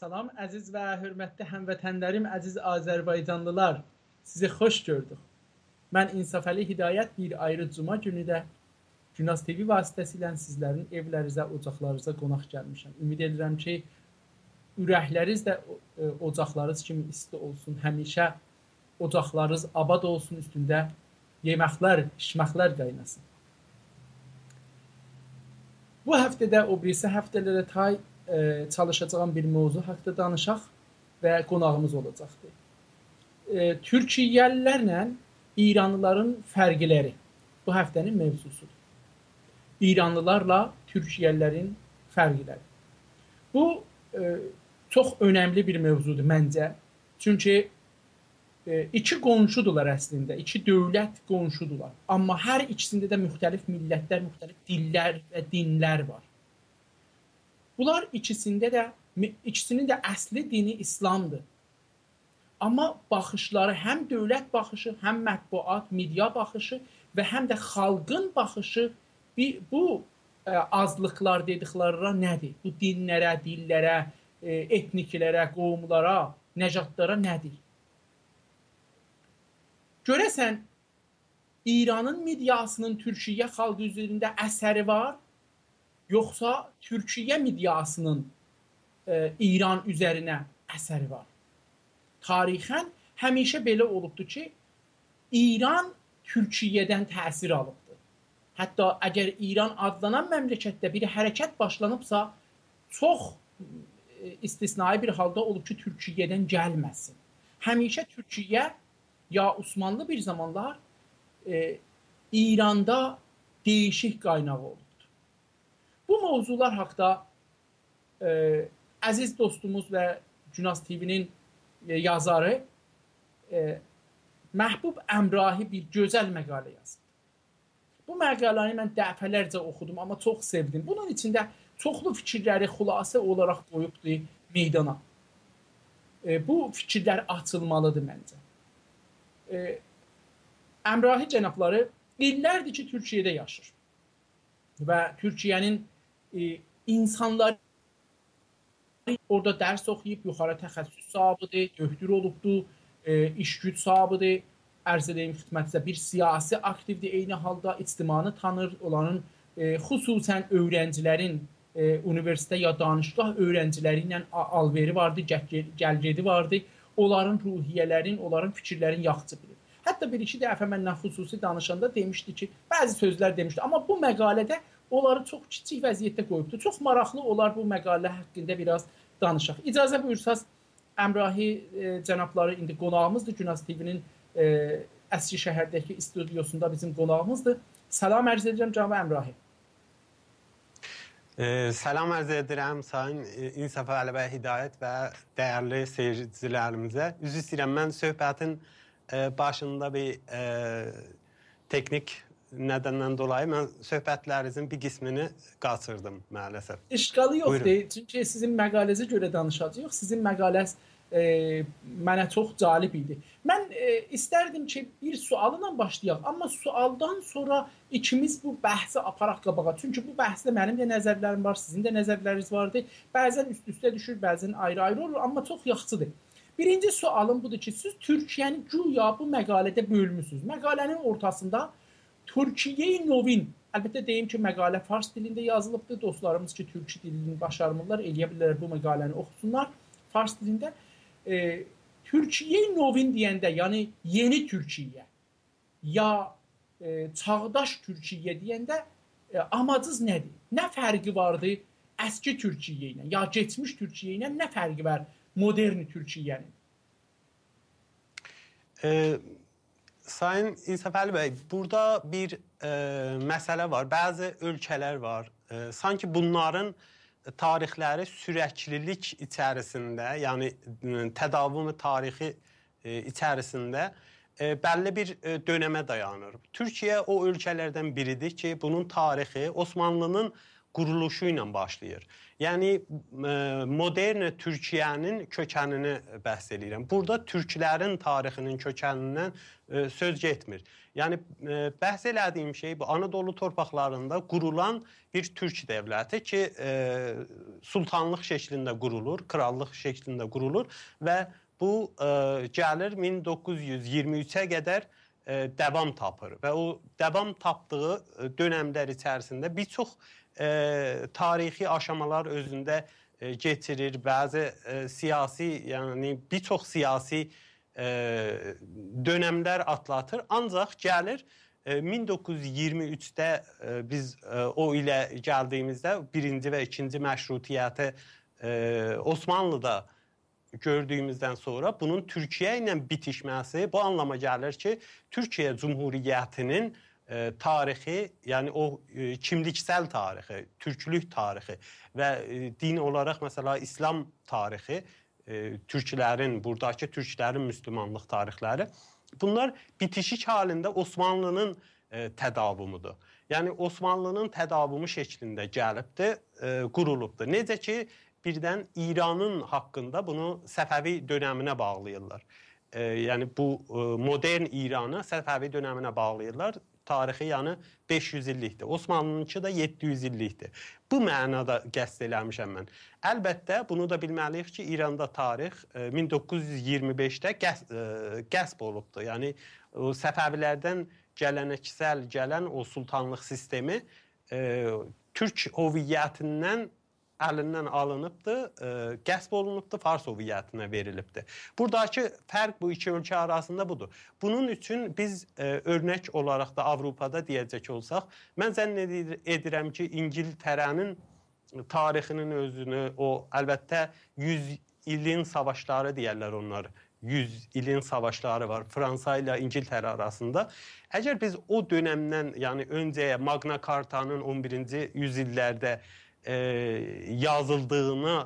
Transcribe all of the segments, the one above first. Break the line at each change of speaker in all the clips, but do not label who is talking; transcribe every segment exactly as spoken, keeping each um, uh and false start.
Salam əziz və hörmətli həmvətənlərim, əziz Azərbaycanlılar. Sizi xoş gördük. Mən İnsafəli Hidayət bir ayrı cuma günü də Günas T V vasitəsilə sizlərin evlərinizə, ocaqlarınıza qonaq gəlmişəm. Ümid edirəm ki, ürəkləriniz də ocaqlarınız kimi isti olsun. Həmişə ocaqlarınız abad olsun, üstündə yeməklər, pişməklər qaynasın. Bu həftədə o birisi həftələrə tay e, çalışacağım bir mövzu haqqında danışaq və qonağımız olacaqdır. E, Türkiyəlilərlə İranlıların fərqləri bu həftənin mövzusudur. İranlılarla Türkiyəlilərin fərqləri. Bu e, çox önəmli bir mövzudur məncə. Çünki e, iki qonşudurlar əslində, iki dövlət qonşudurlar. Amma hər ikisində də müxtəlif millətlər, müxtəlif dillər və dinlər var. Bunlar ikisində də, ikisinin də əsli dini İslamdır. Amma baxışları həm dövlət baxışı, həm mətbuat, media baxışı və həm də xalqın baxışı bir, bu e, azlıqlar dediklərə nədir? Bu dinlərə, dillərə, e, etniklərə, qovumlara, nəcatlara nədir? Görəsən, İranın mediasının Türkiyə xalqı üzərində əsəri var, yoxsa Türkiyə mediasının e, İran üzərinə əsəri var? Tarixən həmişə belə olubdur ki, İran Türkiyədən təsir alıbdır. Hətta əgər İran adlanan məmləkətdə bir hərəkət başlanıbsa, çox e, istisnai bir halda olub ki, Türkiyədən gəlməsin. Həmişə Türkiyə ya Osmanlı bir zamanlar e, İranda değişik qaynağı olubdur. Bu mövzular haqda e, əziz dostumuz və Günas T V'nin e, yazarı e, Məhbub Əmrahi bir gözəl məqalə yazıb. Bu məqaləni mən dəfələrcə oxudum, amma çox sevdim. Bunun içində çoxlu fikirləri xülasə olaraq qoyubdur meydana. E, bu fikirlər açılmalıdır məncə. E, Əmrahi cənabları illərdir ki, Türkiyədə yaşır. Və Türkiyənin e, insanları orada dərs oxuyub, yuxarı təxəssüs sahibidir, döktür olubdur, e, iş güc sahibidir, ərz edeyim xidmətinizə bir siyasi aktivdir, eyni halda ictimanı tanır, onların e, xüsusən öğrencilərin e, universitet ya danışgah öğrenciləri ilə alveri vardı, gəlgedi vardı, onların ruhiyyələrin, onların fikirlərin yaxçı bilir. Hətta bir iki dəfə məndən xüsusi danışanda demişdi ki, bəzi sözlər demişdi, amma bu məqalədə onları çox kiçik vəziyyətdə qoyubdur. Çox maraqlı olar bu məqalə haqqında biraz danışaq. İcazə buyursaz, Əmrahi e, cənabları indi qonağımızdır. Günas T V'nin e, Əski şəhərdəki studiosunda bizim qonağımızdır. Salam ərz edirəm cənab Əmrahi.
E, salam ərz edirəm sayın İnsafəli bəy Hidayət və dəyərli seyircilərimizə. Üzr istəyirəm, mən söhbətin e, başında bir e, teknik nədəndən dolayı mən söhbətlərinizin bir qismini qaçırdım maalesef.
İşqalı yoxdur. Çünki sizin məqaləzə görə danışacağıq. Sizin məqaləz e, mənə çox cəlib idi. Mən e, istərdim ki, bir sualla başlayaq. Amma sualdan sonra ikimiz bu bəhsi aparaq qabağa. Çünki bu bəhsdə mənim də nəzərlərim var, sizin də nəzərləriniz vardı. Bəzən üst-üstə düşür, bəzən ayrı-ayrı olur, amma çox yaxşıdır. Birinci sualım budur ki, siz Türkiyəni güya bu məqalədə bölmüsünüz. Məqalənin ortasında Türkiye-i Novin, əlbəttə deyim ki, məqalə fars dilində yazılıbdır. Dostlarımız ki, türkçe dilini başarmırlar, eləyə bilirlər bu məqaləni oxusunlar fars dilində. E, Türkiye-i Novin deyəndə, yəni yeni Türkiye ya e, çağdaş Türkiye deyəndə e, amacınız nədir? Nə fərqi vardı əski Türkiye ilə, ya geçmiş Türkiye ilə nə fərqi var modern Türkiye'nin?
Eee Sayın İnsafəli bəy, burada bir e, məsələ var. Bəzi ölkələr var. E, sanki bunların tarixləri sürəklilik içərisində, yəni tədavüm tarixi e, içərisində e, bəlli bir e, dönəmə dayanır. Türkiyə o ölkələrdən biridir ki, bunun tarixi Osmanlının quruluşu ilə başlayır. Yəni modern Türkiyənin kökənini bəhs edirəm. Burada türklərin tarixinin kökənindən söz getmir. Yəni bəhs elədiyim şey bu Anadolu torpaqlarında qurulan bir türk dövləti ki, sultanlıq şəklində qurulur, krallıq şəklində qurulur və bu gəlir min doqquz yüz iyirmi üçə qədər davam tapır və o davam tapdığı dönəmlər içərisində bir çox tarixi aşamalar özündə getirir, bəzi siyasi, yəni bir çox siyasi dönəmlər atlatır. Ancaq gəlir min doqquz yüz iyirmi üçdə biz o ilə gəldiyimizdə birinci və ikinci məşrutiyyəti Osmanlıda gördüyümüzdən sonra bunun Türkiyə ilə bitişməsi bu anlama gəlir ki, Türkiyə Cumhuriyyətinin tarixi, yəni o kimliksel tarixi, türklük tarixi və din olaraq məsələ İslam tarixi, türklərin, buradakı türklərin müsəlmanlıq tarixləri, bunlar bitişik halində Osmanlının tədavümüdür. Yəni Osmanlının tədavümü şəklində gəlibdir, qurulubdur. Necə ki, birdən İranın haqqında bunu Səfəvi dönəminə bağlayırlar. Yəni bu modern İranı Səfəvi dönəminə bağlayırlar. Tarixi yəni beş yüz illikdir. Osmanlınınki da yeddi yüz illikdir. Bu mənada qəsd eləmişəm mən. Əlbəttə, bunu da bilməliyik ki, İranda tarix min doqquz yüz iyirmi beşdə qəsb olubdur. Yəni Səfəvilərdən gələneksel gələn o sultanlıq sistemi Türk hoviyyətindən əlindən alınıbdır, qəsb olunubdur, Fars hoviyyətinə verilibdir. Buradakı fərq bu iki ölkə arasında budur. Bunun üçün biz örnək olaraq da Avropada deyəcək olsaq, mən zənn edirəm ki, İngiltərənin tarixinin özünü, o əlbəttə yüz ilin savaşları deyərlər onlar, yüz ilin savaşları var Fransa ilə İngiltərə arasında. Əgər biz o dönəmdən, yəni öncəyə Magna Cartanın on birinci yüzillərdə yazıldığına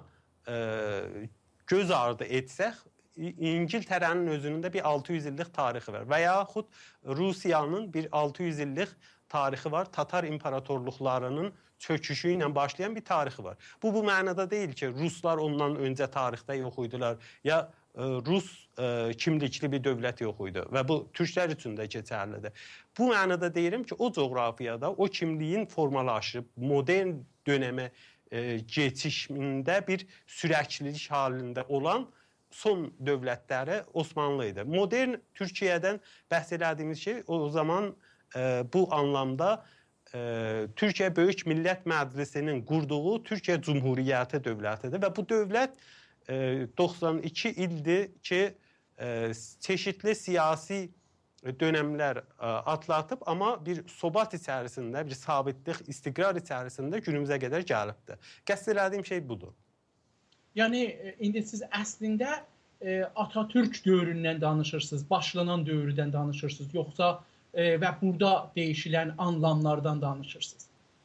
göz ardı etsək, İngiltərənin özünün də bir altı yüz illik tarixi var və yaxud Rusiyanın bir altı yüz illik tarixi var, Tatar imparatorluqlarının çöküşü ilə başlayan bir tarixi var. Bu, bu mənada deyil ki, Ruslar ondan öncə tarixdə yox idilər, ya Rus kimlikli bir dövlət yox idi və bu türklər üçün də keçərlidir. Bu mənada deyirəm ki, o coğrafiyada o kimliyin formalaşıb, modern dönəmə keçişində bir sürəklilik halində olan son dövlətləri Osmanlı idi. Modern Türkiyədən bəhs elədiyimiz şey o zaman bu anlamda Türkiyə Böyük Millət Məclisinin qurduğu Türkiyə Cumhuriyyəti dövlətidir və bu dövlət doxsan iki ildir ki, çeşitli siyasi dönəmlər atlatıb, amma bir sobat içərisində, bir sabitlik, istiqrar içərisində günümüzə qədər gəlibdir. Qəsd elədiyim şey budur.
Yəni, indi siz əslində Atatürk dövründən danışırsınız, başlanan dövrdən danışırsınız, yoxsa və burada değişilən anlamlardan danışırsınız?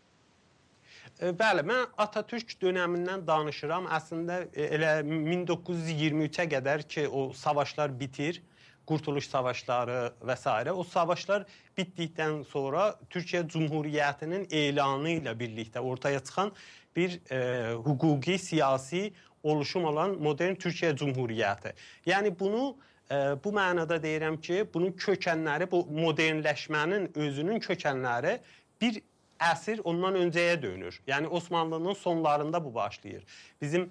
Bəli, mən Atatürk dönəmindən danışıram. Əslində elə min doqquz yüz iyirmi üçə qədər ki, o savaşlar bitir, Qurtuluş savaşları və s. O savaşlar bitdikdən sonra Türkiyə Cumhuriyyətinin elanı ilə birlikdə ortaya çıxan bir hüquqi, siyasi oluşum olan modern Türkiyə Cumhuriyyəti. Yəni bunu bu mənada deyirəm ki, bunun kökənləri, bu modernləşmənin özünün kökənləri bir əsr ondan öncəyə dönür. Yəni Osmanlının sonlarında bu başlayır. Bizim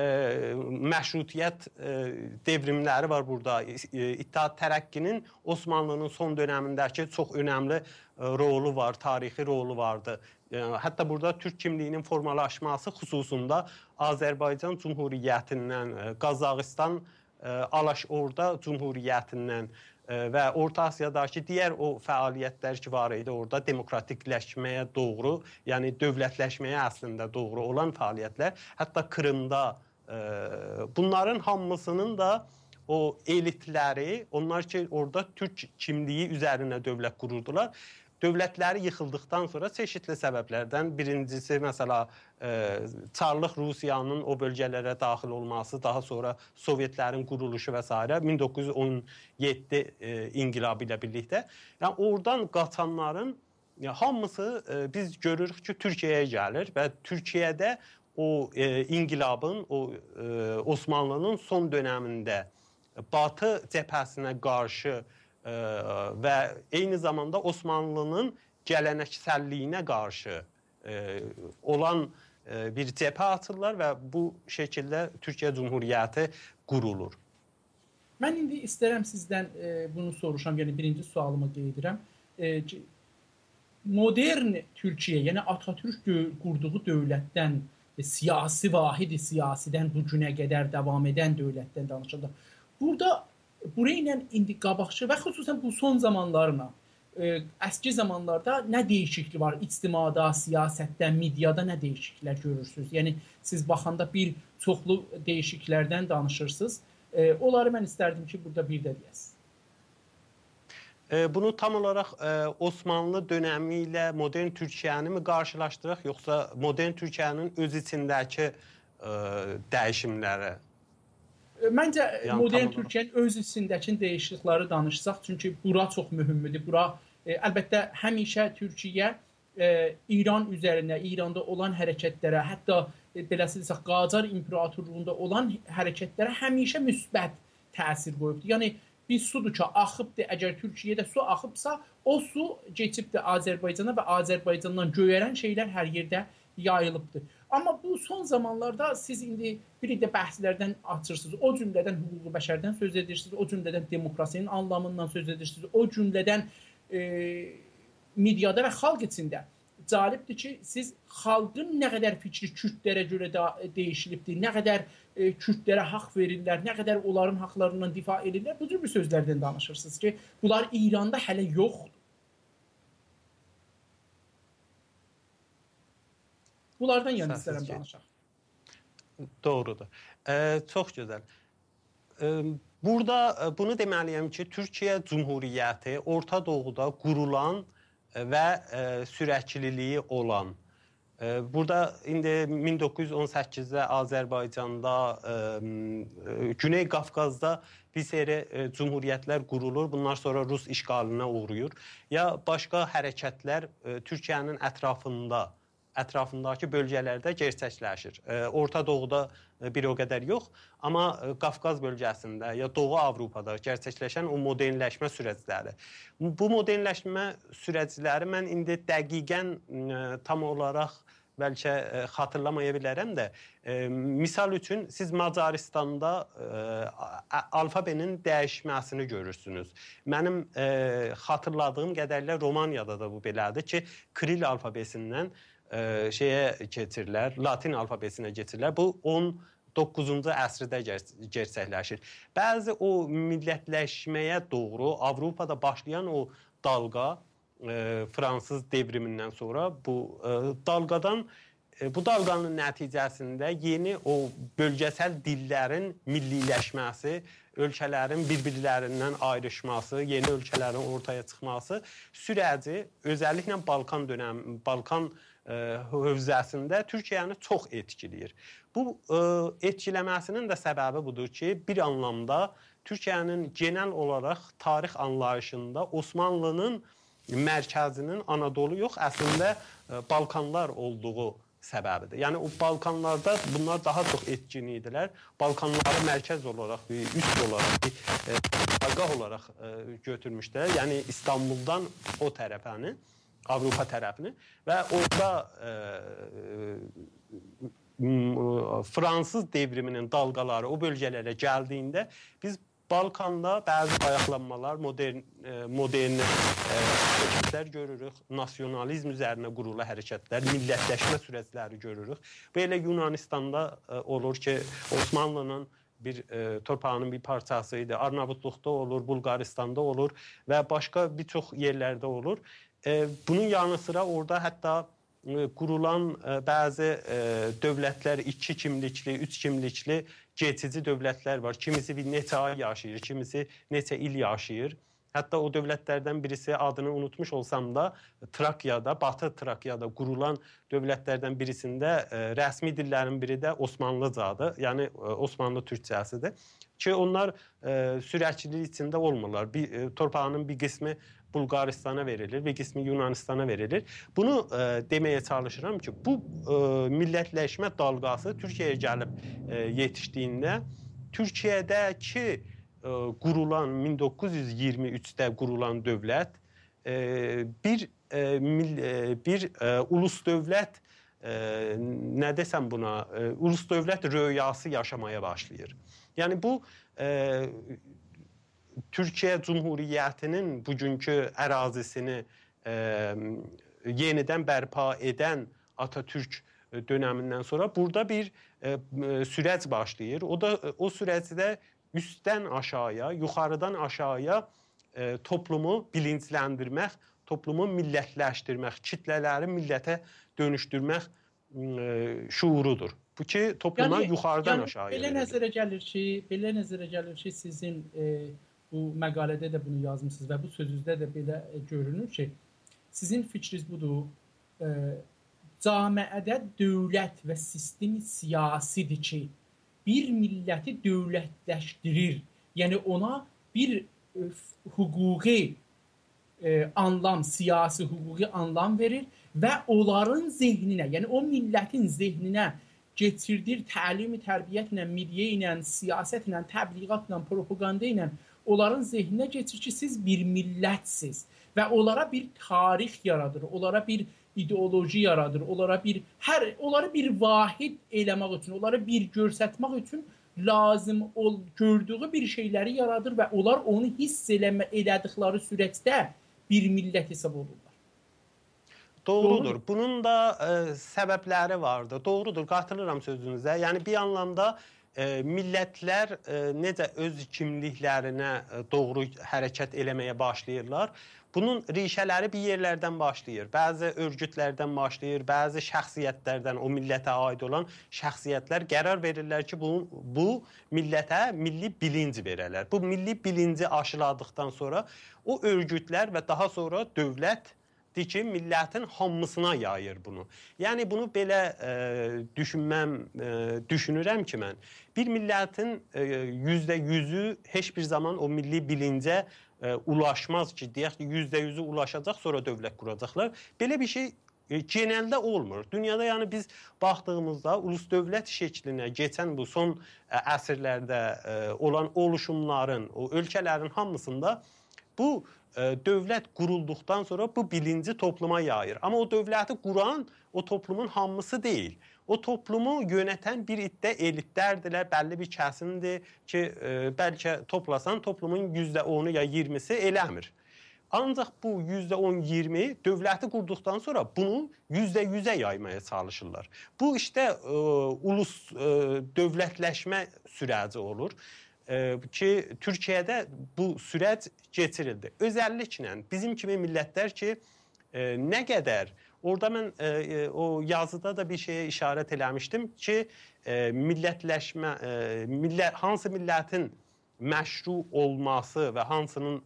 məşrutiyyət devrimləri var burada. İttihat Tərəqqinin Osmanlının son dönəmindəki çox önəmli rolu var, tarixi rolu vardı. Hətta burada Türk kimliyinin formalaşması xüsusunda Azərbaycan Cumhuriyyətindən, Qazaxıstan Alaşorda Cumhuriyyətindən və Orta Asiyadakı digər o fəaliyyətlər ki var idi orada demokratikləşməyə doğru, yəni dövlətləşməyə əslində doğru olan fəaliyyətlər, hətta Krımda bunların hamısının da o elitləri, onlar ki orada Türk kimliyi üzərinə dövlət qururdular. Dövlətləri yıxıldıqdan sonra çeşitli səbəblərdən birincisi, məsələ, Çarlıq Rusiyanın o bölgələrə daxil olması, daha sonra Sovyetlərin quruluşu və s. min doqquz yüz on yeddi inqilabı ilə birlikdə. Yəni, oradan qaçanların Ya, hamısı e, biz görürük ki Türkiyəyə gəlir və Türkiyədə o e, inqilabın, o e, Osmanlının son dönəmində Batı cəbhəsinə qarşı e, və eyni zamanda Osmanlının gələneksəlliyinə qarşı e, olan e, bir cəbhə açırlar və bu şəkildə Türkiyə Cumhuriyyəti qurulur.
Mən indi istərəm sizdən e, bunu soruşam, yəni birinci sualımı qeyd edirəm. E, modern Türkiyə, yəni Atatürk qurduğu dövlətdən, e, siyasi vahidi siyasidən bu günə qədər davam edən dövlətdən danışanda, burada burayla indi qabaqçı və xüsusən bu son zamanlarla, e, əski zamanlarda nə dəyişiklik var? İctimada, siyasətdə, mediada nə dəyişikliklər görürsünüz? Yəni siz baxanda bir çoxlu dəyişikliklərdən danışırsınız. E, onları mən istərdim ki, burada bir də deyəsiniz.
Bunu tam olaraq Osmanlı dönəmi ilə modern Türkiyəni mi qarşılaşdıraq, yoxsa modern Türkiyənin öz içindəki dəyişimləri?
Məncə yəni, modern Türkiyənin öz içindəki dəyişiklikləri danışsaq, çünki bura çox mühümdür. Bura e, əlbəttə həmişə Türkiyə e, İran üzərində, İranda olan hərəkətlərə, hətta e, beləsi desək, Qacar İmperatorluğunda olan hərəkətlərə həmişə müsbət təsir qoyubdur. Yəni bir sudur ki, axıbdır. Əgər Türkiyədə su axıbsa, o su keçibdir Azərbaycana və Azərbaycandan göyərən şeylər hər yerdə yayılıbdır. Amma bu son zamanlarda siz indi bir də bəhslərdən açırsınız. O cümlədən hüquqi bəşərdən söz edirsiniz, o cümlədən demokrasinin anlamından söz edirsiniz, o cümlədən e, mediada və xalq içində. Cəlibdir ki, siz xalqın nə qədər fikri kürdlərə görə də dəyişilibdir, nə qədər e, kürdlərə haqq verirlər, nə qədər onların haqlarından difa edirlər. Bu cür bir sözlərdən danışırsınız ki, bunlar İranda hələ yoxdur. Bunlardan yəni istərəm danışaq.
Doğrudur. Ee, çox gözəl. Ee, burada bunu deməliyəm ki, Türkiyə Cumhuriyyəti Orta Doğuda qurulan və e, sürəkliliyi olan. E, burada indi min doqquz yüz on səkkizdə Azərbaycanda, e, e, Güney Qafqazda bir seri e, cumhuriyyətlər qurulur. Bunlar sonra Rus işğalına uğrayır. Ya başqa hərəkətlər e, Türkiyənin ətrafında, ətrafındakı bölgələrdə gerçəkləşir. E, Orta Doğuda e, bir o qədər yox, amma e, Qafqaz bölgəsində ya Doğu Avropada gerçəkləşən o modernləşmə sürəcləri. Bu modernləşmə sürəcləri mən indi dəqiqən e, tam olaraq bəlkə e, xatırlamaya bilərəm də, e, misal üçün siz Macaristanda e, alfabenin dəyişməsini görürsünüz. Mənim e, xatırladığım qədərlə Romaniyada da bu belədir ki, Kiril alfabesindən e, şeyə keçirlər, Latin alfabesinə keçirlər. Bu on doqquzuncu əsrdə gerçəkləşir. Bəzi o millətləşməyə doğru Avropada başlayan o dalğa, e, Fransız devrimindən sonra bu e, dalğadan, e, bu dalğanın nəticəsində yeni o bölgəsəl dillərin milliləşməsi, ölkələrin bir-birlərindən ayrışması, yeni ölkələrin ortaya çıxması sürəci, özəlliklə Balkan dönəmi, Balkan hövzəsində Türkiyəni çox etkiləyir. Bu e, etkiləməsinin də səbəbi budur ki, bir anlamda Türkiyənin genel olaraq tarix anlayışında Osmanlının mərkəzinin Anadolu yox, əslində e, Balkanlar olduğu səbəbidir. Yəni o Balkanlarda bunlar daha çox etkin idilər. Balkanları mərkəz olaraq, üst olaraq, qarqah olaraq e, götürmüşdülər. Yəni İstanbuldan o tərəfəni, Avropa tərəfini və orada e, e, Fransız devriminin dalğaları o bölgələrə gəldiyində biz Balkanda bəzi ayaqlanmalar, modern, e, modern e, hərəkətlər görürük, nasionalizm üzərinə qurulu hərəkətlər, millətləşmə sürəcləri görürük. Belə Yunanistanda e, olur ki, Osmanlının bir e, torpağının bir parçası idi, Arnavutluqda olur, Bulqaristanda olur və başqa bir çox yerlərdə olur. Bunun yanı sıra orada hətta qurulan bəzi dövlətlər, iki kimlikli, üç kimlikli geçici dövlətlər var. Kimisi bir neçə ay yaşayır, kimisi neçə il yaşayır. Hətta o dövlətlərdən birisi, adını unutmuş olsam da, Trakyada, Batı Trakyada qurulan dövlətlərdən birisində rəsmi dillərin biri də Osmanlıcadır, yəni Osmanlı türkçəsidir. Ki onlar e, sürəklilik içində olmurlar. Bir, e, torpağının bir qismi Bulqaristana verilir, bir qismi Yunanistana verilir. Bunu e, deməyə çalışıram ki, bu e, millətləşmə dalğası Türkiyəyə gəlib e, yetişdiyində Türkiyədəki e, qurulan min doqquz yüz iyirmi üçdə qurulan dövlət e, bir e, mil, e, bir e, ulus dövlət e, nə desəm buna e, ulus dövlət röyası yaşamaya başlayır. Yəni bu e, Türkiyə Cumhuriyyətinin bugünkü ərazisini e, yenidən bərpa edən Atatürk dönəmindən sonra burada bir e, sürəc başlayır. O da o sürəcdə üstdən aşağıya, yuxarıdan aşağıya e, toplumu bilinçləndirmək, toplumu millətləşdirmək, kitlələri millətə dönüşdürmək e, şuurudur. Bu ki topluma yəni, yuxarıdan yəni, aşağıya
belə nəzərə gəlir ki, belə nəzərə gəlir ki, sizin e, bu məqalədə də bunu yazmısınız və bu sözünüzdə də belə e, görünür ki, sizin fikriniz budur. E, Camiədə dövlət və sistemi siyasidir ki, bir milləti dövlətləşdirir. Yəni ona bir e, hüquqi e, anlam, siyasi hüquqi anlam verir və onların zehninə, yəni o millətin zehninə getirdir təlimi, tərbiyyətlə, midyə ilə, siyasətlə, təbliğatla, propaganda ilə onların zehninə getirir ki, siz bir millətsiz və onlara bir tarix yaradır, onlara bir ideoloji yaradır, onlara bir hər onları bir vahid eləmək üçün, onları bir göstərmək üçün lazım ol gördüyü bir şeyləri yaradır və onlar onu hiss eləmə elədikləri sürətdə bir millət hesab olurlar.
Doğrudur. Doğru. Bunun da e, səbəbləri vardı. Doğrudur. Qatılıram sözünüzə. Yəni bir anlamda e, millətlər e, necə öz kimliklərinə e, doğru hərəkət eləməyə başlayırlar. Bunun rişələri bir yerlərdən başlayır. Bəzi örgütlərdən başlayır, bəzi şəxsiyyətlərdən, o millətə aid olan şəxsiyyətlər qərar verirlər ki, bu, bu millətə milli bilinci verərlər. Bu milli bilinci aşıladıqdan sonra o örgütlər və daha sonra dövlət ki, millətin hamısına yayır bunu. Yəni bunu belə e, düşünməm, e, düşünürəm ki, mən bir millətin e, yüzdə yüzü heç bir zaman o milli bilincə e, ulaşmaz ki, deyək ki, yüzdə yüzü ulaşacaq, sonra dövlət quracaqlar. Belə bir şey e, genəldə olmur. Dünyada yəni biz baxdığımızda ulus dövlət şəklinə keçən bu son e, əsrlərdə e, olan oluşumların, o ölkələrin hamısında bu dövlət qurulduqdan sonra bu bilinci topluma yayır. Amma o dövləti quran o toplumun hamısı deyil. O toplumu yönətən bir iddə elitlərdilər, bəlli bir kəsimdir ki, bəlkə toplasan toplumun yüzdə onu ya iyirmisi eləmir. Ancaq bu yüzdə on iyirmi dövləti qurduqdan sonra bunu yüzdə yüzə yaymaya çalışırlar. Bu işte e, ulus e, dövlətləşmə sürəci olur. Ki, Türkiyədə bu sürəc keçirildi. Özəlliklə bizim kimi millətlər ki, e, nə qədər, orada mən e, o yazıda da bir şeyə işarət eləmişdim ki, e, millətləşmə, e, millət, hansı millətin məşru olması və hansının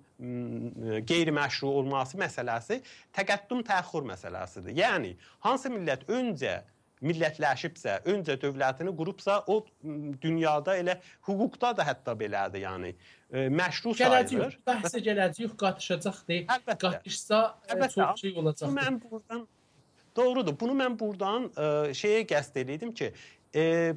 qeyri-məşru olması məsələsi təqəddüm təxir məsələsidir. Yəni, hansı millət öncə millətləşibsə, öncə dövlətini qurubsa, o dünyada elə hüquqda da hətta belədir, yəni məşru sayılır.
Bəhsə gələcək, qatışacaqdır. Qatışsa çox şey olacaqdır.
Mən buradan, doğrudur, bunu mən buradan e, şeyə qəsd edirdim ki, e,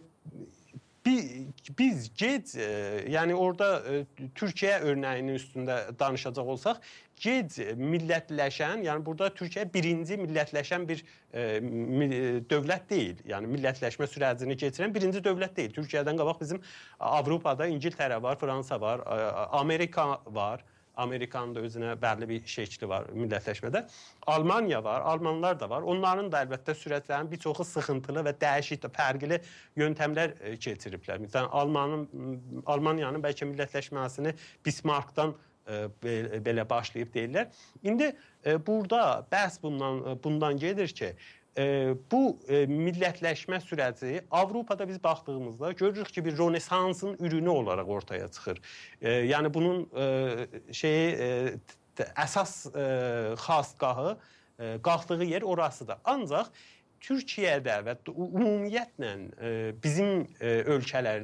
biz gec, e, yəni orada e, Türkiyə örnəyinin üstündə danışacaq olsaq, gec millətləşən, yəni burada Türkiyə birinci millətləşən bir e, dövlət deyil. Yəni millətləşmə sürəcini keçirən birinci dövlət deyil. Türkiyədən qabaq bizim Avropada İngiltərə var, Fransa var, Amerika var. Amerikanın da özünə bəlli bir şəkli var millətləşmədə. Almaniya var, Almanlar da var. Onların da əlbəttə sürətlərin bir çoxu sıxıntılı və dəyişik, fərqli yöntəmlər keçiriblər. Məsələn, Almanın, Almaniyanın bəlkə millətləşməsini Bismarckdan belə başlayıb deyirlər. İndi burada bəhs bundan, bundan gedir ki, bu millətləşmə sürəci Avropada biz baxdığımızda görürük ki, bir Rönesansın ürünü olaraq ortaya çıxır. Yəni bunun şeyi, əsas xasqahı, qalxdığı yer orasıdır. Ancaq Türkiyədə və ümumiyyətlə bizim ölkələrdə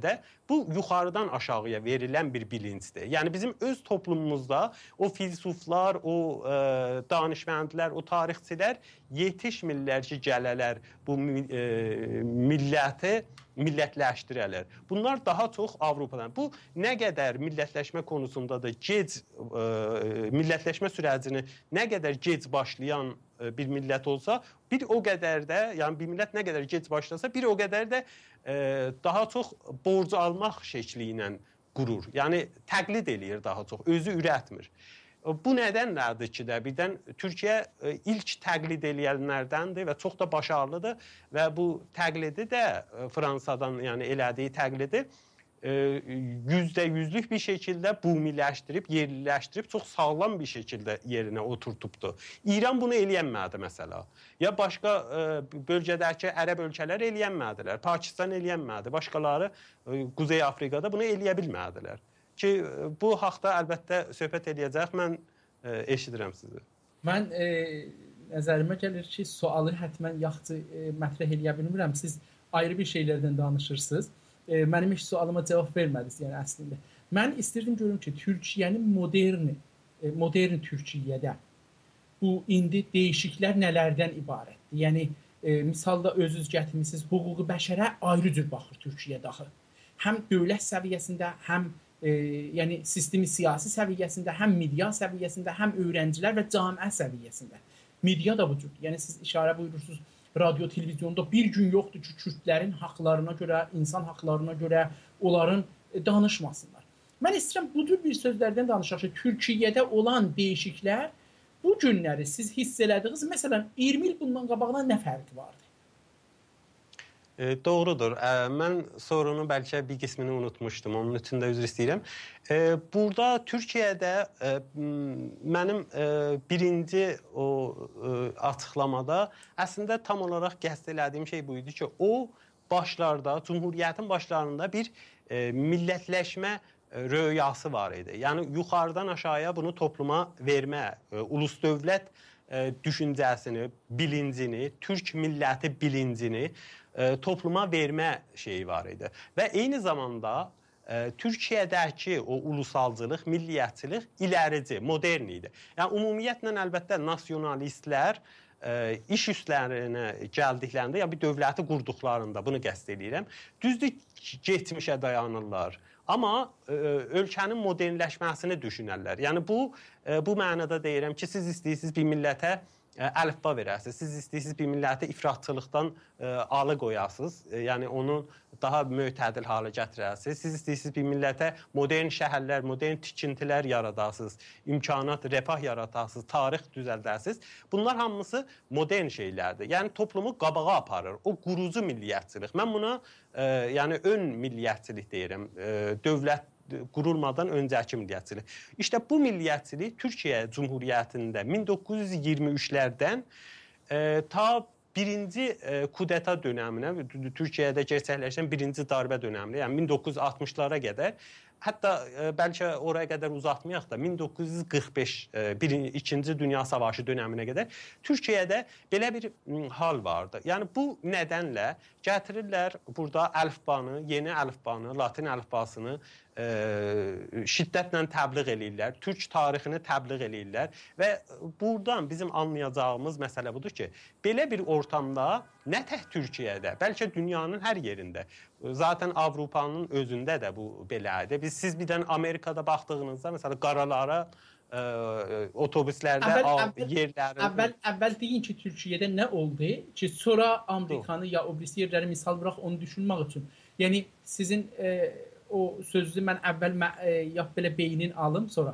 Bu yuxarıdan aşağıya verilən bir bilincdir. Yəni bizim öz toplumumuzda o filsuflar, o e, danışməndlər, o tarixçilər yetişmirlər ki, gələlər bu e, milləti millətləşdirələr. Bunlar daha çox Avropadan. Bu nə qədər millətləşmə konusunda da gec e, millətləşmə sürəcini nə qədər gec başlayan e, bir millət olsa, bir o qədər də, yəni bir millət nə qədər gec başlasa, bir o qədər də e, daha çox borc almaq şəkli ilə qurur. Yəni təqlid eləyir daha çox, özü ürətmir. Bu nədənlərdir ki də, birdən Türkiyə ilk təqlid eləyənlərdəndir və çox da başarılıdır və bu təqlidi də Fransadan, yəni elədiyi təqlidi yüzdə yüzlük bir şəkildə bumiləşdirib, yerliləşdirib, çox sağlam bir şəkildə yerinə oturtubdur. İran bunu eləyənmədi məsələ. Ya başqa bölgədəki ərəb ölkələr eləyənmədilər, Pakistan eləyənmədi, başqaları Quzey Afrikada bunu eləyə bilmədilər. Ki, bu haqda əlbəttə söhbət edəcək, mən e, eşidirəm sizi.
Mən e, nəzərimə gəlir ki, sualı həttəmən yaxşı e, mətrəh eləyə bilmirəm. Siz ayrı bir şeylərdən danışırsınız. E, mənim heç sualıma cavab vermədiniz, yəni əslində. Mən istirdim görüm ki, Türkiyənin moderni, e, modern Türkiyədə bu indi dəyişikliklər nələrdən ibarətdir? Yəni, e, misalda özünüz gətirmisiniz, hüquqi bəşərə ayrı cür baxır Türkiyə daxı. Həm dövlət səviyyəsində, həm E, yəni sistemi siyasi səviyyəsində, həm media səviyyəsində, həm öğrencilər və camiə səviyyəsində. Media da bu cür. Yəni siz işarə buyurursunuz, radyo, televizyonda bir gün yoxdur ki, Kürtlərin haqlarına görə, insan haqlarına görə onların e, danışmasınlar. Mən istəyirəm bu tür bir sözlərdən danışaq ki, Türkiyədə olan dəyişikliklər bu günləri siz hiss elədiniz. Məsələn, iyirmi il bundan qabağına nə fərqi vardı?
E, doğrudur. E, mən sorunun bəlkə bir qismini unutmuşdum. Onun üçün də üzr istəyirəm. E, burada Türkiyədə e, mənim e, birinci o e, açıqlamada əslində tam olaraq qəsd elədiyim şey bu idi ki, o başlarda, Cumhuriyyətin başlarında bir e, millətləşmə röyası var idi. Yəni yuxarıdan aşağıya bunu topluma vermə, e, ulus dövlət e, düşüncəsini, bilincini, Türk milləti bilincini e, topluma vermə şeyi var idi. Və eyni zamanda e, Türkiyədəki o ulusalcılıq, milliyyətçilik illərici, modern idi. Yəni ümumiyyətlə əlbəttə nasionalistlər e, iş üstlərinə gəldiklərində, ya bir dövləti qurduqlarında bunu qəsd edirəm. Düzdür, geçmişə dayanırlar. Amma e, ölkənin modernləşməsini düşünərlər. Yəni bu e, bu mənada deyirəm ki, siz istəyirsiniz bir millətə e, əlifba verəsiniz. Siz istəyirsiniz bir millətə ifratçılıqdan e, alı qoyasınız. E, yəni onu daha mötədil hala gətirəsiniz. Siz istəyirsiniz bir millətə modern şəhərlər, modern tikintilər yaradasınız, imkanat, refah yaradasınız, tarix düzəldəsiniz. Bunlar hamısı modern şeylərdir. Yəni toplumu qabağa aparır. O qurucu milliyyətçilik. Mən buna e, yəni ön milliyyətçilik deyirəm. E, dövlət qurulmadan öncəki milliyyətçilik. İşte bu milliyyətçilik Türkiyə Cumhuriyyətində min doqquz yüz iyirmi üçlərdən e, ta birinci e, kudeta dönəminə, Türkiyədə gerçəkləşən birinci darbə dönəminə, yəni min doqquz yüz altmışlara qədər, hətta e, bəlkə oraya qədər uzatmayaq da min doqquz yüz qırx beş e, bir, ikinci Dünya Savaşı dönəminə qədər Türkiyədə belə bir m, hal vardı. Yəni bu nədənlə gətirirlər burada əlifbanı, yeni əlifbanı, Latin əlifbasını e, şiddətlə təbliğ eləyirlər, Türk tarixini təbliğ eləyirlər və buradan bizim anlayacağımız məsələ budur ki, belə bir ortamda nə tək Türkiyədə, bəlkə dünyanın hər yerində, zaten Avropanın özündə də bu belədir. Biz siz birdən Amerikada baxdığınızda, məsələn, qaralara e, otobüslərdə
əvvəl,
al,
əvvəl,
yerlərin...
Əvvəl, əvvəl deyin ki, Türkiyədə nə oldu ki, sonra Amerikanı ya o birisi yerləri misal bıraq onu düşünmək üçün. Yəni sizin e, o sözü mən əvvəl e, yap belə beynin alım, sonra.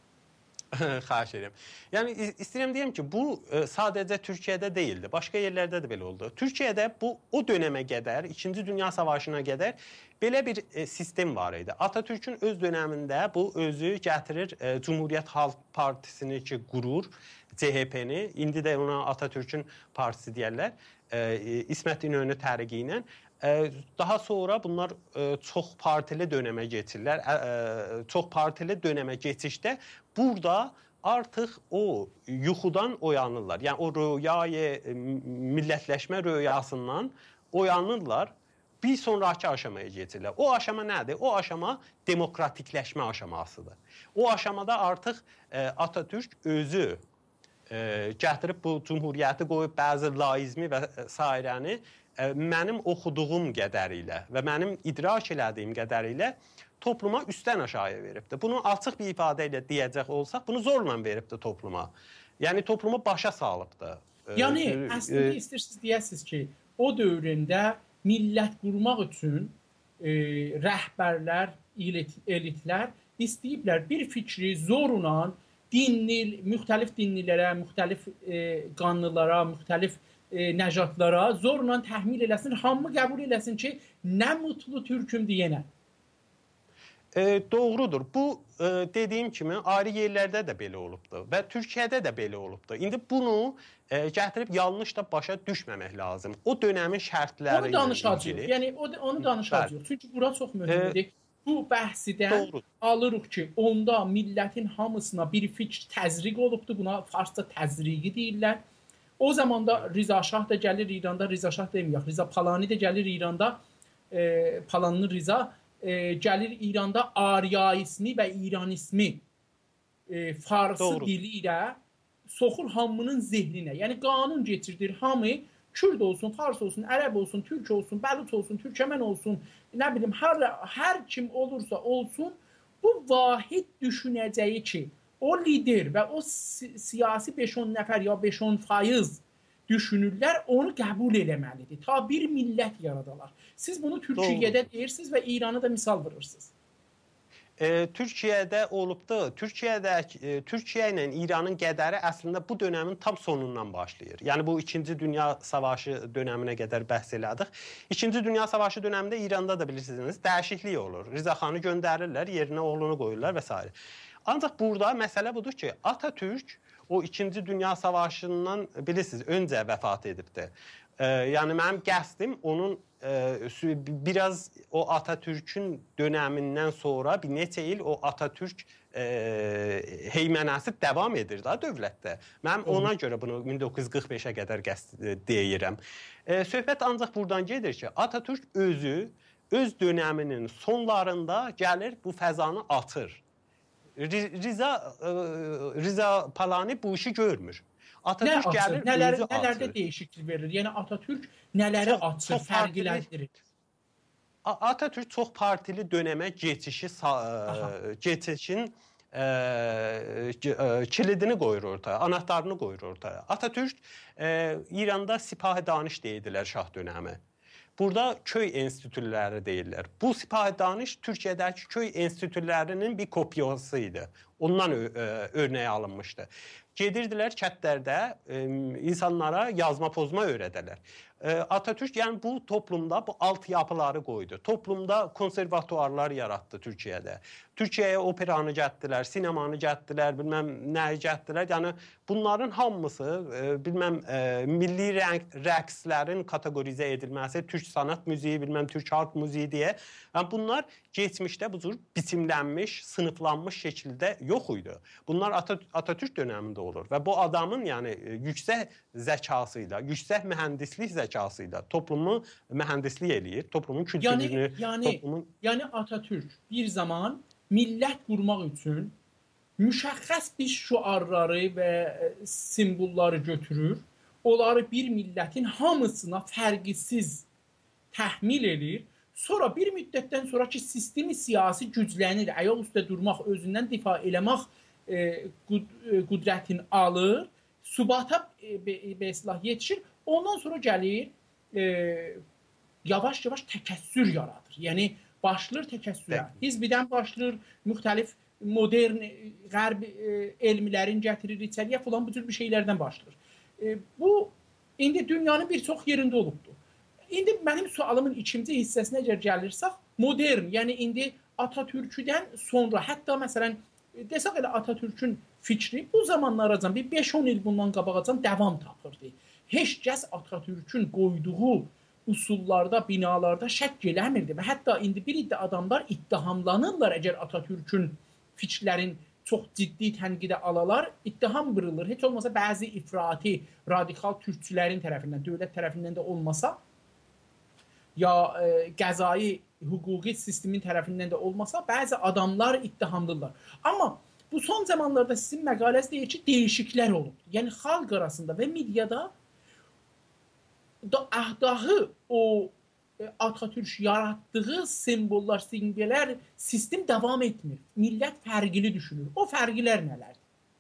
Xahiş edirəm. Yəni istəyirəm deyim ki, bu e, sadəcə Türkiyədə deyildi. Başqa yerlərdə də belə oldu. Türkiyədə bu o dönəmə qədər, ikinci Dünya Savaşına qədər belə bir e, sistem var idi. Atatürk'ün öz dönəmində bu özü gətirir e, Cumhuriyyət Xalq Partisini ki qurur, C H P'ni. İndi də ona Atatürk'ün partisi deyərlər. E, İsmət İnönü təriqi ilə. Daha sonra bunlar çox partili dönəmə keçirlər. Çox partili dönəmə keçişdə burada artıq o yuxudan oyanırlar. Yəni o rüyayı millətləşmə rüyasından oyanırlar. bir sonraki aşamaya keçirlər. O aşama nədir? O aşama demokratikləşmə aşamasıdır. O aşamada artıq e, Atatürk özü e, gətirib bu cümhuriyyəti qoyub bəzi laizmi və sairəni e, mənim oxuduğum qədərilə və mənim idrak elədiyim qədərilə topluma üstdən aşağıya veribdir. Bunu açıq bir ifadə ilə deyəcək olsaq, bunu zorla veribdir topluma. Yəni toplumu başa salıbdır.
Yəni əslində e, istəyirsiniz deyəsiniz ki, o dövründə millət qurmaq üçün e, rəhbərlər, elit, elitlər istəyiblər bir fikri zorla dinli, müxtəlif dinlilərə, müxtəlif e, qanlılara, müxtəlif e, nəcatlara zorla təhmil eləsin, hamı qəbul eləsin ki, nə mutlu türküm deyənə.
E, doğrudur. Bu e, dediyim kimi ayrı yerlərdə də belə olubdur və Türkiyədə də belə olubdur. İndi bunu e, gətirib yanlış da başa düşməmək lazım. O dönəmin şərtləri
onu danışacağıq. Yəni o onu danışacağıq. Çünki bura çox mühümdür. E, Bu bəhsidən doğru. Alırıq ki, onda millətin hamısına bir fikir təzriq olubdur. Buna farsda təzriqi deyirlər. O zaman da Riza Şah da gəlir İranda, Riza Şah deməyək, Riza Palani də gəlir İranda, e, Palanlı Riza e, gəlir İranda Aryaismi və İranismi e, farsı doğru. Dili ilə soxur hamının zehninə. Yəni qanun geçirdir hamı, Kürt olsun, Fars olsun, Ərəb olsun, Türk olsun, Bəluç olsun, Türkəmən olsun, nə bilim, hər, hər kim olursa olsun, bu vahid düşünəcəyi ki, o lider və o si siyasi beş on nəfər ya beş on faiz düşünürlər, onu qəbul eləməlidir. Ta bir millət yaradalar. Siz bunu Türkiyədə deyirsiniz və İranı da misal verirsiniz.
E, Türkiyədə olubdur. Türkiyədə e, Türkiyə ilə İranın qədəri əslində bu dönəmin tam sonundan başlayır. Yəni bu İkinci Dünya Savaşı dönəminə qədər bəhs elədik. İkinci Dünya Savaşı dönəmində İranda da bilirsiniz, dəyişiklik olur. Riza xanı göndərirlər, yerinə oğlunu qoyurlar və s. Ancaq burada məsələ budur ki, Atatürk o İkinci Dünya Savaşından bilirsiniz, öncə vəfat edibdir. E, yəni mənim qəsdim onun e, biraz o Atatürk'ün dönəmindən sonra bir neçə il o Atatürk e, heymənəsi davam edir da dövlətdə. Mən ona görə bunu min doqquz yüz qırx beşə qədər qəsd deyirəm. E, söhbət ancaq buradan gedir ki, Atatürk özü öz dönəminin sonlarında gəlir bu fəzanı atır. Riza e, Riza Palani bu işi görmür. Atatürk
nə
gəlir,
nələr,
özü
nələrdə
atır.
Dəyişiklik verir. Yəni Atatürk nələri çox, atır, çox fərqləndirir.
Atatürk çox partili dönəmə keçişi keçişin e, e, kilidini qoyur ortaya, anahtarını qoyur ortaya. Atatürk e, İranda Sipahi Danış deyildilər şah dönəmi. Burada köy enstitüləri deyirlər. Bu Sipahi Danış Türkiyədəki köy enstitülərinin bir kopyası idi. Ondan örneğe alınmıştı. Gedirdilər kətlərdə e, insanlara yazma pozma öyrədələr. E, Atatürk yəni bu toplumda bu alt yapıları qoydu. Toplumda konservatuarlar yarattı Türkiyədə. Türkiyəyə operanı gətdilər, sinemanı gətdilər, bilməm nəyi gətdilər. Yəni bunların hamısı e, bilməm e, milli rəqslərin kategorizə edilməsi, Türk sanat müziği, bilməm Türk halk müziği deyə. Yəni bunlar geçmişdə bu cür biçimlənmiş, sınıflanmış şəkildə yox idi. Bunlar Atatürk dönəmində olur və bu adamın yəni yüksək zəkasıyla, yüksək mühəndislik zəkasıyla toplumu mühəndislik eləyir, toplumun kültürünü,
yəni, yəni,
toplumun...
yəni Atatürk bir zaman millət qurmaq üçün müşəxəs bir şüarları və simvolları götürür, onları bir millətin hamısına fərqisiz təhmil edir. Sonra bir müddətdən sonra ki, sistemi siyasi güclənir, ayaq üstə durmaq, özündən difa eləmək e, qüdrətini alır, subata e, islah yetişir, ondan sonra gəlir, e, yavaş-yavaş təkəssür yaradır. Yəni, başlayır təkəssürə. Hizbidən başlayır, müxtəlif modern, qərb e, elmilərin gətirir içəriyə falan bu tür bir şeylərdən başlayır. E, bu, indi dünyanın bir çox yerində olubdur. İndi mənim sualımın ikinci hissəsinə əgər gəlirsək, modern, yəni indi Atatürk'dən sonra, hətta məsələn, desək elə Atatürk'ün fikri bu zamanlaracan, bir beş on il bundan qabaqacan davam tapırdı. Heç kəs Atatürk'ün qoyduğu usullarda, binalarda şək eləmirdi və hətta indi bir iddə adamlar iddihamlanırlar, əgər Atatürk'ün fikirlərin çox ciddi tənqidə alalar, ittiham vurulur. Heç olmasa bəzi ifrati, radikal türkçülərin tərəfindən, dövlət tərəfindən də olmasa, ya e, qəzai hüquqi sistemin tərəfindən də olmasa, bəzi adamlar ittihamlılar. Amma bu son zamanlarda sizin məqaləniz deyir ki, değişiklər olub. Yəni xalq arasında və mediada da əhdahı o e, Atatürk yaratdığı simvollar, simgelər sistem devam etmir. Millət fərqli düşünür. O fərqlər nələrdir?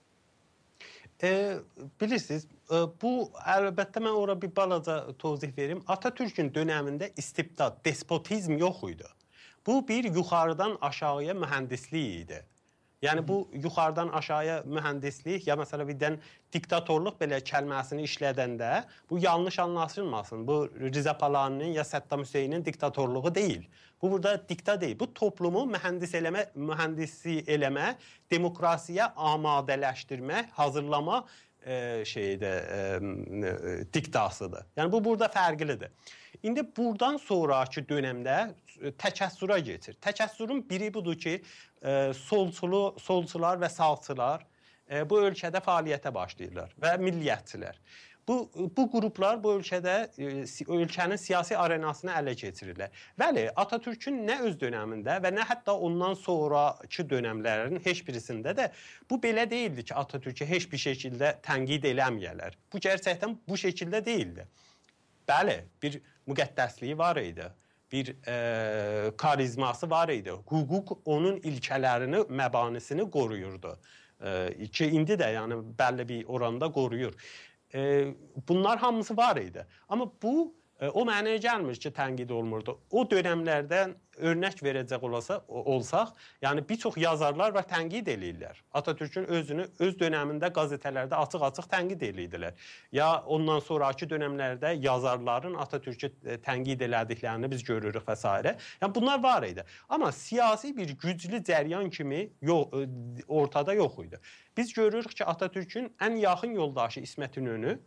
E, bilirsiniz, e, bu əlbəttə mən ora bir balaca tozih verim. Atatürk'ün dönemində istibdad, despotizm yox idi. Bu bir yuxarıdan aşağıya mühəndislik idi. Yəni bu yuxarıdan aşağıya mühəndislik ya məsələ birdən diktatorluq belə kəlməsini işlədəndə bu yanlış anlaşılmasın. Bu Riza Palaninin ya Saddam Hüseynin diktatorluğu deyil. Bu burada dikta deyil. Bu toplumu mühəndis eləmə, mühəndisi eləmə, demokrasiyə amadələşdirmə, hazırlama e, şeydə e, e, diktasıdır. Yəni bu burada fərqlidir. İndi buradan sonraki dönemdə təkəssüra geçir. Təkəssürün biri budur ki, e, solçulu, solçular və sağçılar e, bu ölkədə fəaliyyətə başlayırlar və milliyyətçilər. Bu, bu qruplar bu ölkədə e, ölkənin siyasi arenasını ələ keçirirlər. Bəli, Atatürk'ün nə öz dönemində və nə hətta ondan sonraki dönemlərin heç birisində də bu belə deyildi ki, Atatürk'ü heç bir şəkildə tənqid eləməyələr. Bu gerçəkdən bu şəkildə deyildi. Bəli, bir müqəddəsliyi var idi. Bir e, karizması var idi. Hüquq onun ilkələrini, məbanisini qoruyurdu. E, ki, indi də yəni bəlli bir oranda qoruyur. E, bunlar hamısı var idi. Amma bu e, o mənaya gəlmir ki, tənqid olmurdu. O dönemlərdən örnək verəcək olsa, olsaq, yəni bir çox yazarlar var tənqid eləyirlər. Atatürk'ün özünü öz dönemində qazetələrdə açıq-açıq tənqid eləyirdilər. Ya ondan sonraki dönemlərdə yazarların Atatürk'ü tənqid elədiklərini biz görürük və s. Yəni bunlar var idi. Amma siyasi bir güclü cəryan kimi yox, ortada yox idi. Biz görürük ki, Atatürk'ün ən yaxın yoldaşı İsmet İnönü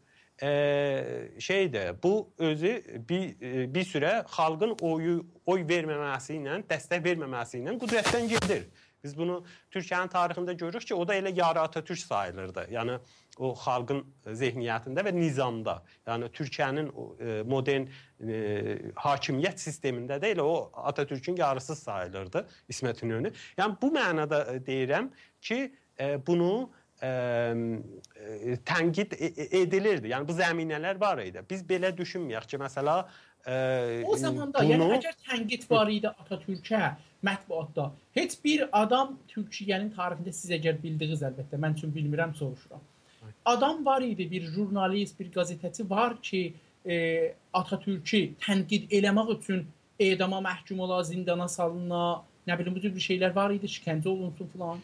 Ee, şeyde bu özü bir bir süre xalqın oyu oy verməməsi ilə, dəstək verməməsi ilə qüdrətdən gedir. Biz bunu Türkiyənin tarixində görürük ki, o da elə yarı Atatürk sayılırdı. Yəni o xalqın zehniyyətində və nizamda. Yəni Türkiyənin modern e, hakimiyyət sistemində də elə o Atatürk'ün yarısı sayılırdı İsmet İnönü. Yəni bu mənada deyirəm ki, e, bunu E, e, tənqid edilirdi. Yəni bu zəminələr var idi. Biz belə düşünməyək ki, məsələ e,
o zamanda
bunu...
yəni əgər tənqid var idi Atatürk'ə mətbuatda, heç bir adam Türkiyənin tarixində siz əgər bildiniz əlbəttə, mən üçün bilmirəm soruşuram. Adam var idi, bir jurnalist, bir gazetəçi var ki, e, Atatürk'ü tənqid eləmək üçün edama məhkum ola, zindana salına, nə bilim bu tür bir şeylər var idi, şikəncə olunsun filan.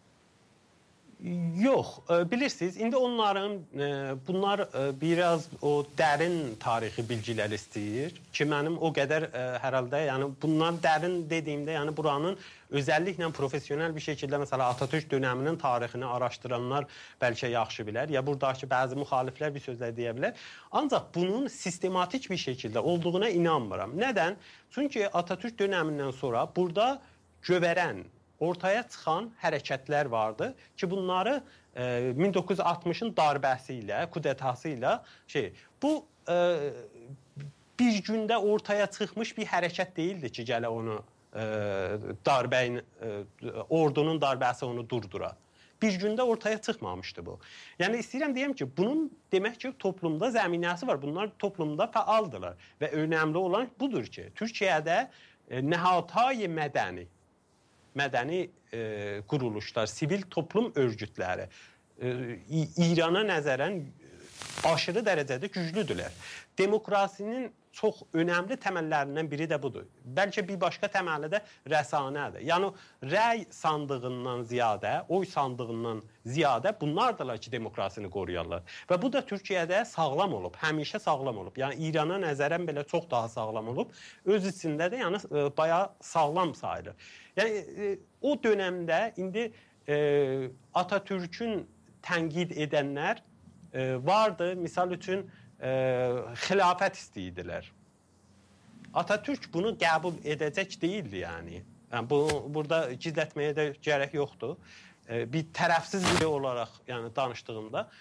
Yox, bilirsiniz, indi onların, bunlar biraz o dərin tarixi bilgilər istəyir ki, mənim o qədər hər halda, yəni bundan dərin dediyimdə, yəni buranın özəlliklə profesyonel bir şəkildə, məsələ Atatürk döneminin tarixini araşdıranlar bəlkə yaxşı bilər, ya buradakı bəzi müxaliflər bir sözlər deyə bilər. Ancaq bunun sistematik bir şəkildə olduğuna inanmıram. Nədən? Çünki Atatürk dönemindən sonra burada göbərən, ortaya çıxan hərəkətlər vardı ki, bunları e, min doqquz yüz altmışın darbəsi ilə, kudetası ilə şey, bu e, bir gündə ortaya çıxmış bir hərəkət deyildi ki, gələ onu e, darbəyin, e, ordunun darbəsi onu durdura. Bir gündə ortaya çıxmamışdı bu. Yəni istəyirəm deyəm ki, bunun demək ki, toplumda zəminəsi var. Bunlar toplumda fəaldılar və önəmli olan budur ki, Türkiyədə e, nəhatay mədəni mədəni e, quruluşlar, sivil toplum örgütləri e, İrana nəzərən aşırı dərəcədə güclüdürlər. Demokrasinin çox önəmli təməllərindən biri də budur. Bəlkə bir başqa təməli də rəsanədir. Yəni, rəy sandığından ziyadə, oy sandığından ziyadə bunlardırlar ki, demokrasini qoruyarlar. Və bu da Türkiyədə sağlam olub, həmişə sağlam olub. Yəni, İrana nəzərən belə çox daha sağlam olub. Öz içində də yəni, bayağı sağlam sayılır. Yəni, e, o dönemdə indi e, Atatürk'ün tənqid edənlər e, vardı. Misal üçün e, xilafət istəyirdilər. Atatürk bunu qəbul edəcək deyildi yəni. Yəni bunu burada gizlətməyə də gərək yoxdur. E, bir tərəfsiz biri olaraq yəni danışdığımda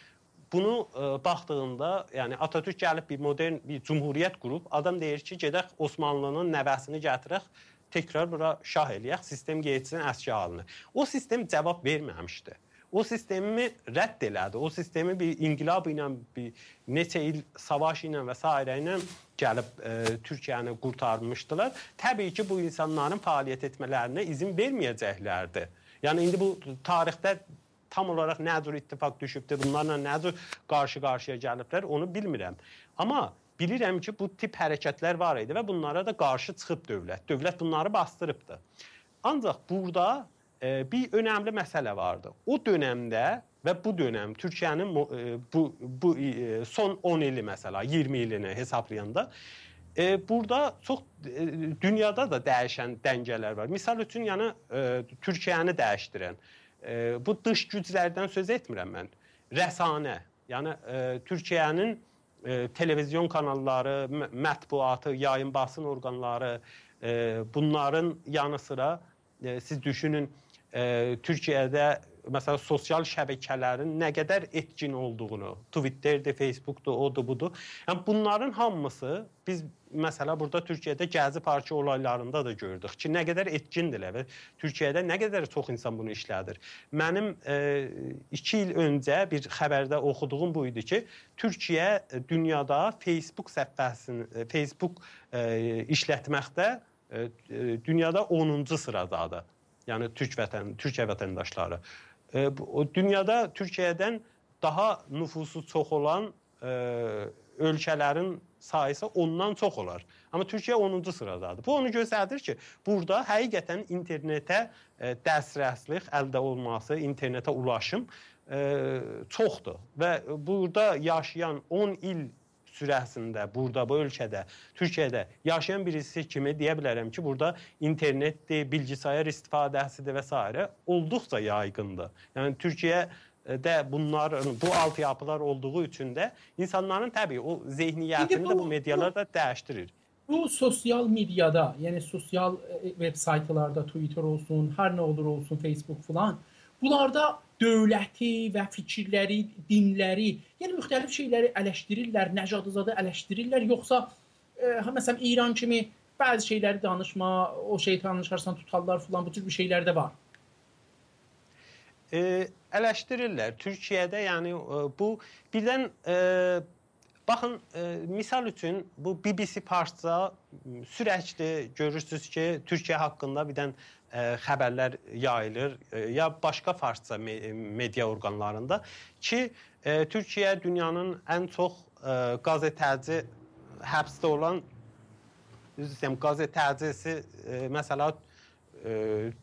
bunu ə, baxdığında, yəni Atatürk gəlib bir modern bir cümhuriyyət qurub, adam deyir ki, gedək Osmanlının nəvəsini gətirək, təkrar bura şah eləyək, sistem geçsin əski halını. O sistem cavab verməmişdi. O sistemi rədd elədi. O sistemi bir inqilab ilə, bir neçə il savaş ilə və s. ilə gəlib ə, Türkiyəni qurtarmışdılar. Təbii ki, bu insanların fəaliyyət etmələrinə izin verməyəcəklərdi. Yəni indi bu tarixdə tam olaraq nə cür ittifaq düşübdür, bunlarla nə cür qarşı-qarşıya gəliblər, onu bilmirəm. Amma bilirəm ki, bu tip hərəkətlər var idi və bunlara da qarşı çıxıb dövlət. Dövlət bunları bastırıbdı. Ancaq burada e, bir önəmli məsələ vardı. O dönəmdə və bu dönəm Türkiyənin e, bu, bu e, son on ili məsələ, iyirmi ilini hesablayanda e, burada çox e, dünyada da dəyişən dəngələr var. Misal üçün, yəni e, Türkiyəni dəyişdirən, e, bu dış güclərdən söz etmirəm mən. Rəsanə, yəni e, Türkiyənin e, televizyon kanalları, mətbuatı, yayın basın orqanları, e, bunların yanı sıra e, siz düşünün, e, Türkiyədə məsələn sosial şəbəkələrin nə qədər etkin olduğunu, Twitter'dir, Facebook'dur, odur, budur. Yəni bunların hamısı biz məsələ burada Türkiyədə Gəzi Parkı olaylarında da gördük ki, nə qədər etkindirlər və Türkiyədə nə qədər çox insan bunu işlədir. Mənim e, iki il öncə bir xəbərdə oxuduğum bu idi ki, Türkiyə dünyada Facebook səhifəsini, Facebook e, işlətməkdə e, dünyada onuncu sıradadır. Yəni Türk vətən, Türkiyə vətəndaşları. E, o dünyada Türkiyədən daha nüfusu çox olan e, ölkələrin sayısı ondan çox olar. Amma Türkiyə onuncu sıradadır. Bu onu göstərir ki, burada həqiqətən internetə e, dəstəslik əldə olması, internetə ulaşım e, çoxdur. Və burada yaşayan on il sürəsində, burada, bu ölkədə, Türkiyədə yaşayan birisi kimi deyə bilərəm ki, burada internetdir, bilgisayar istifadəsidir və s. olduqca yayğındır. Yəni Türkiyədə bunların, bu altyapılar olduğu üçün də insanların təbii o zehniyyətini bu, də bu medialar da dəyişdirir.
Bu sosial mediada, yəni sosial web saytlarda, Twitter olsun, hər nə olur olsun, Facebook filan, bunlarda dövləti və fikirləri, dinləri, yəni müxtəlif şeyləri ələşdirirlər, Nəcadizadə ələşdirirlər, yoxsa e, məsələn İran kimi bəzi şeyləri danışma, o şeyi danışarsan tutarlar filan, bu tür bir şeylər də var.
E, ələşdirirlər. Türkiyədə yəni bu birdən e, baxın, e, misal üçün bu B B C parça sürəkli görürsünüz ki, Türkiyə haqqında birdən e, xəbərlər yayılır e, ya başqa farsça me media orqanlarında ki, e, Türkiyə dünyanın ən çox e, qazetəci həbsdə olan, üzr istəyirəm, qazetəcisi e, məsələ e,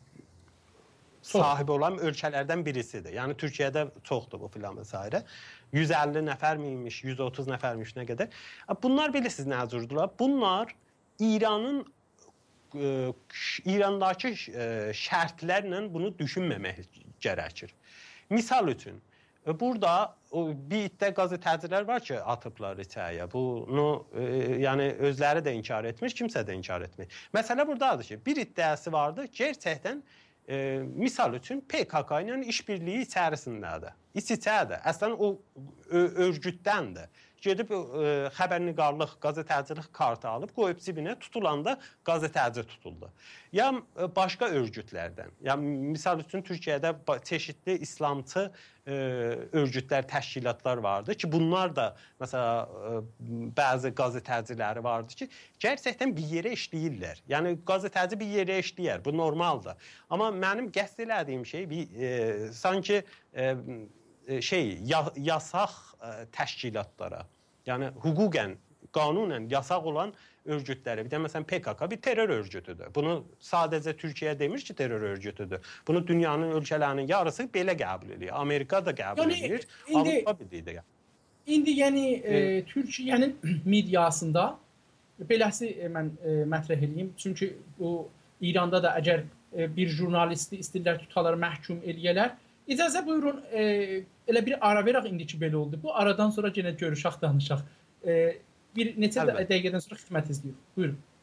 sahibi olan ölkələrdən birisidir. Yəni Türkiyədə çoxdur bu filan və s. yüz əlli nəfər miymiş, yüz otuz nəfərmiş nə qədər. Bunlar bilirsiniz nə cürdürlər? Bunlar İranın e, İrandakı e, şərtlərlə bunu düşünməmək gərəkir. Misal üçün, burada o, bir iddə qazetəcilər var ki, atıblar içəriyə. Bunu e, yəni özləri də inkar etmiş, kimsə də inkar etmir. Məsələ buradadır ki, bir iddiası vardı, gerçəkdən E, misal üçün P K K ilə işbirliyi içərisindədir. İç-içədir. Əslən o örgütdəndir. Gedib e, xəbərnigarlıq, qazetəcilik kartı alıb, qoyub cibinə, tutulanda qazetəci tutuldu. Ya e, başqa örgütlərdən. Ya misal üçün Türkiyədə çeşidli İslamçı e, örgütlər, təşkilatlar vardı ki, bunlar da məsələ e, bəzi qazetəciləri vardı ki, gerçəkdən bir yerə işləyirlər. Yəni qazetəci bir yerə işləyər, bu normaldır. Amma mənim qəsd elədiyim şey bir e, sanki e, şey ya, yasaq ə, təşkilatlara, yəni hüquqən, qanunən yasaq olan örgütləri, bir də məsələn P K K bir terror örgütüdür. Bunu sadəcə Türkiyə demir ki, terror örgütüdür. Bunu dünyanın ölkələrinin yarısı belə qəbul edir. Amerika da qəbul yəni, edir, indi, Avropa Birliyi də.
İndi yəni e, Türkiyənin mediasında beləsi e, mən e, mətrəh edeyim. Çünki bu İranda da əgər e, bir jurnalisti istəyirlər tutalar, məhkum eləyələr. İcazə buyurun, e, elə bir ara verək indi ki belə oldu. Bu aradan sonra yenə görüşək, danışaq. E, bir neçə Əlbəttə. dəqiqədən sonra xidmət izləyir. Buyurun.